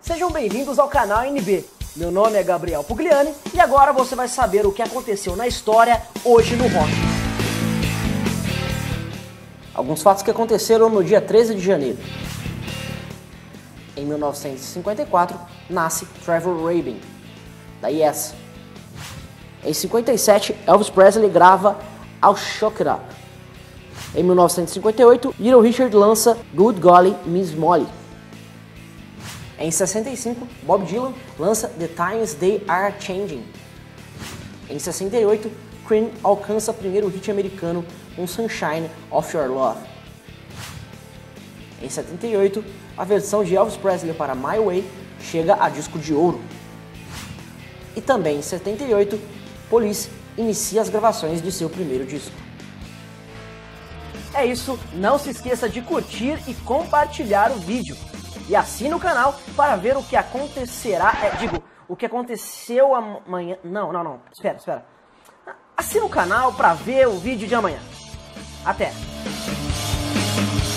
Sejam bem-vindos ao canal NB. Meu nome é Gabriel Pugliani e agora você vai saber o que aconteceu na história hoje no rock. Alguns fatos que aconteceram no dia 13 de janeiro. Em 1954, nasce Trevor Rabin, da Yes. Em 57, Elvis Presley grava I'll Shock It Up. Em 1958, Little Richard lança Good Golly Miss Molly. Em 65, Bob Dylan lança The Times They Are Changing. Em 68, Cream alcança o primeiro hit americano com Sunshine of Your Love. Em 78, a versão de Elvis Presley para My Way chega a disco de ouro. E também em 78, Police inicia as gravações de seu primeiro disco. É isso, não se esqueça de curtir e compartilhar o vídeo. E assine o canal para ver o que acontecerá, o que aconteceu amanhã. Não, espera. Assine o canal para ver o vídeo de amanhã. Até!